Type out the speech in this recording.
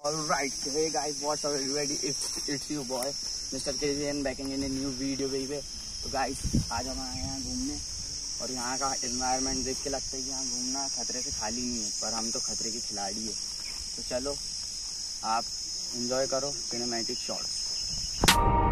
Alright, hey guys, what's up everybody? It's you boy, Mr. KZN back in a new video baby. तो guys, आज हम आए हैं घूमने और यहाँ का एनवायरनमेंट देख के लगता है कि यहाँ घूमना खतरे से खाली नहीं है, पर हम तो खतरे के खिलाड़ी है। तो चलो आप एंजॉय करो सिनेमैटिक शॉट्स।